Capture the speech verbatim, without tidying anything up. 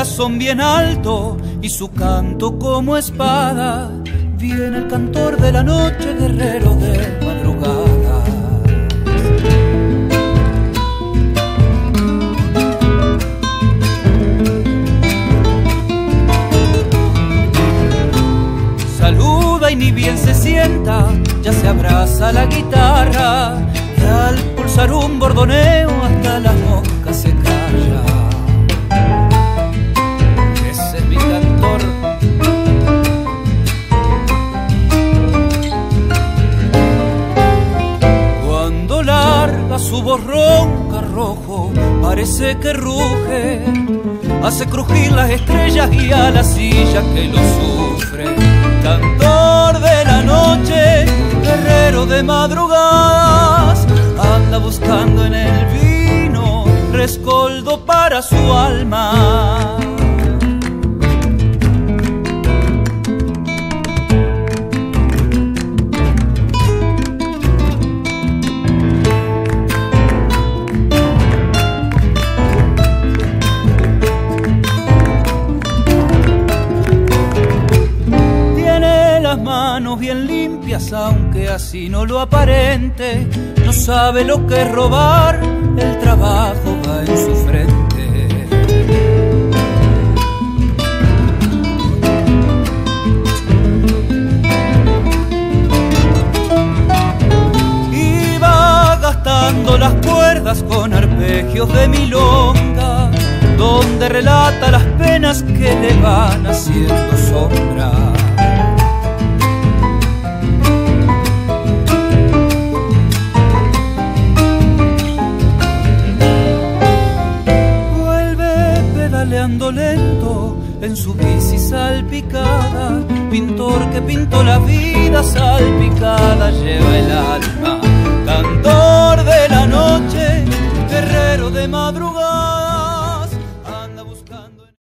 corazón bien alto y su canto como espada. Viene el cantor de la noche, guerrero de madrugada. Saluda y ni bien se sienta, ya se abraza la guitarra, y al pulsar un bordoneo hasta la mosca se calla. Ese es mi cantor. Cuando larga su voz ronca rojo, parece que ruge, hace crujir las estrellas y a la silla que lo sufre. Cantor de la noche, guerrero de madrugadas, anda buscando en el vino rescoldo para su alma. Manos bien limpias, aunque así no lo aparente. No sabe lo que es robar, el trabajo va en su frente. Y va gastando las cuerdas con arpegios de milonga, donde relata las penas que le van haciendo sombra. Pedaleando lento en su bici salpicada, pintor que pintó la vida salpicada